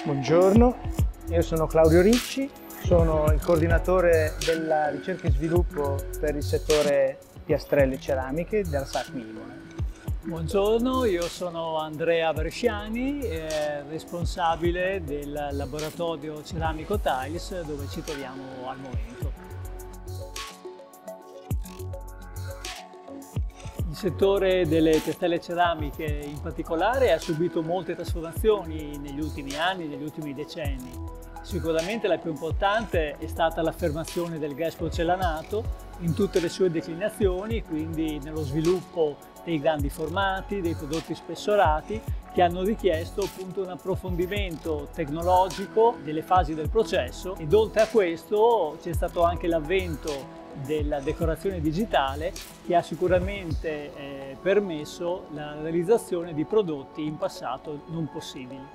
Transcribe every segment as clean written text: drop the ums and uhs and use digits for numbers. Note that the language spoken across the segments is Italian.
Buongiorno, io sono Claudio Ricci, sono il coordinatore della ricerca e sviluppo per il settore piastrelle ceramiche della SACMI Imola. Buongiorno, io sono Andrea Bresciani, responsabile del laboratorio ceramico Tiles dove ci troviamo al momento. Il settore delle piastrelle ceramiche in particolare ha subito molte trasformazioni negli ultimi anni, negli ultimi decenni. Sicuramente la più importante è stata l'affermazione del gas porcellanato in tutte le sue declinazioni, quindi nello sviluppo dei grandi formati, dei prodotti spessorati, che hanno richiesto appunto un approfondimento tecnologico delle fasi del processo, ed oltre a questo c'è stato anche l'avvento della decorazione digitale che ha sicuramente permesso la realizzazione di prodotti in passato non possibili.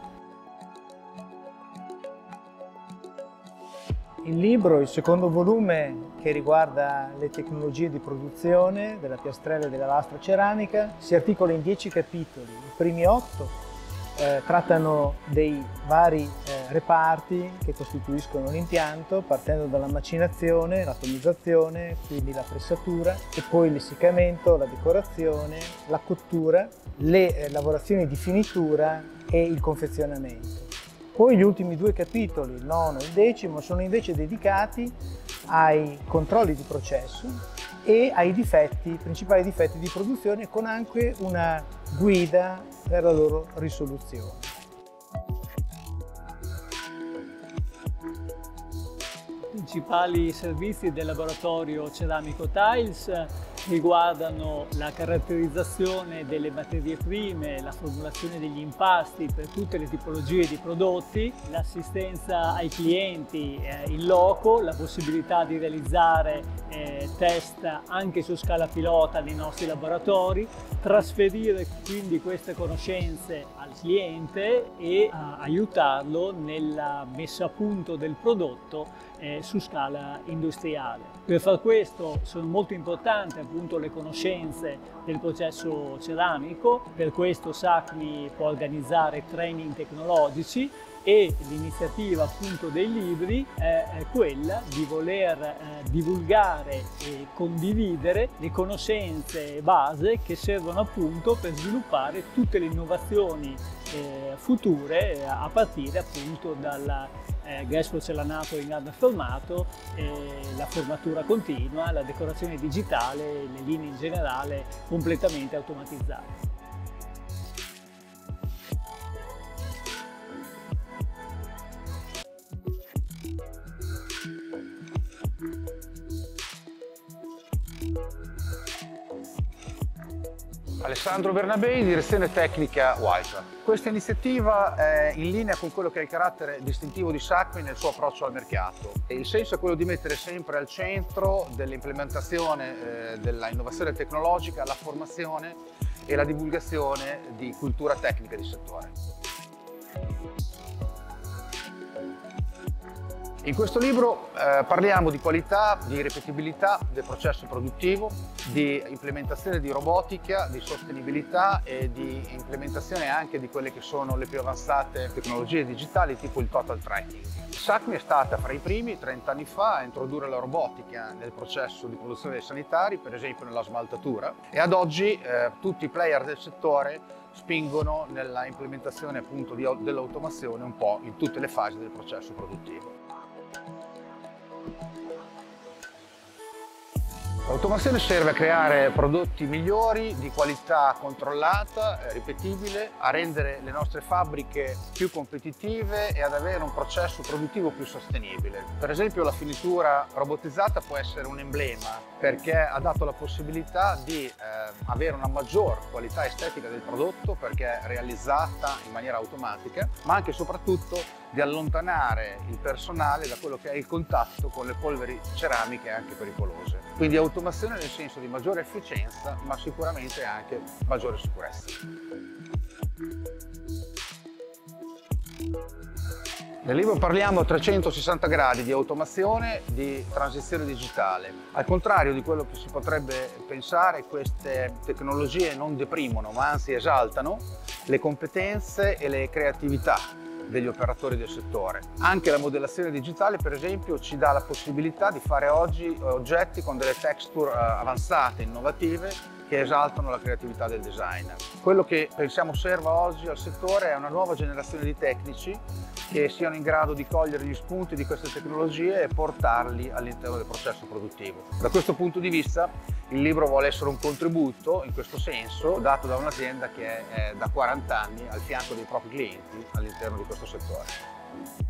Il libro, il secondo volume che riguarda le tecnologie di produzione della piastrella e della lastra ceramica, si articola in 10 capitoli. I primi 8 trattano dei vari reparti che costituiscono l'impianto, partendo dalla macinazione, l'atomizzazione, quindi la pressatura, e poi l'essiccamento, la decorazione, la cottura, le lavorazioni di finitura e il confezionamento. Poi gli ultimi 2 capitoli, il 9 e il 10, sono invece dedicati ai controlli di processo e ai principali difetti di produzione, con anche una guida per la loro risoluzione. I principali servizi del laboratorio ceramico Tiles riguardano la caratterizzazione delle materie prime, la formulazione degli impasti per tutte le tipologie di prodotti, l'assistenza ai clienti in loco, la possibilità di realizzare test anche su scala pilota nei nostri laboratori, trasferire quindi queste conoscenze al cliente e aiutarlo nella messa a punto del prodotto su scala industriale. Per far questo sono molto importanti appunto le conoscenze del processo ceramico, per questo SACMI può organizzare training tecnologici, e l'iniziativa appunto dei libri è quella di voler divulgare e condividere le conoscenze base che servono appunto per sviluppare tutte le innovazioni future, a partire appunto dal gas porcellanato in grande formato, la formatura continua, la decorazione digitale, le linee in generale completamente automatizzate. Alessandro Bernabei, direzione tecnica Wiser. Questa iniziativa è in linea con quello che è il carattere distintivo di SACMI nel suo approccio al mercato. Il senso è quello di mettere sempre al centro dell'implementazione della innovazione tecnologica la formazione e la divulgazione di cultura tecnica di settore. In questo libro parliamo di qualità, di ripetibilità del processo produttivo, di implementazione di robotica, di sostenibilità e di implementazione anche di quelle che sono le più avanzate tecnologie digitali tipo il total tracking. SACMI è stata fra i primi 30 anni fa a introdurre la robotica nel processo di produzione dei sanitari, per esempio nella smaltatura, e ad oggi tutti i player del settore spingono nella implementazione appunto dell'automazione un po' in tutte le fasi del processo produttivo. L'automazione serve a creare prodotti migliori, di qualità controllata, ripetibile, a rendere le nostre fabbriche più competitive e ad avere un processo produttivo più sostenibile. Per esempio la finitura robotizzata può essere un emblema perché ha dato la possibilità di avere una maggior qualità estetica del prodotto perché è realizzata in maniera automatica, ma anche e soprattutto di allontanare il personale da quello che è il contatto con le polveri ceramiche anche pericolose. Quindi automazione nel senso di maggiore efficienza, ma sicuramente anche maggiore sicurezza. Nel libro parliamo a 360 gradi di automazione, di transizione digitale. Al contrario di quello che si potrebbe pensare, queste tecnologie non deprimono, ma anzi esaltano le competenze e le creatività degli operatori del settore. Anche la modellazione digitale, per esempio, ci dà la possibilità di fare oggi oggetti con delle texture avanzate, innovative, che esaltano la creatività del designer. Quello che pensiamo serva oggi al settore è una nuova generazione di tecnici che siano in grado di cogliere gli spunti di queste tecnologie e portarli all'interno del processo produttivo. Da questo punto di vista il libro vuole essere un contributo in questo senso dato da un'azienda che è da 40 anni al fianco dei propri clienti all'interno di questo settore.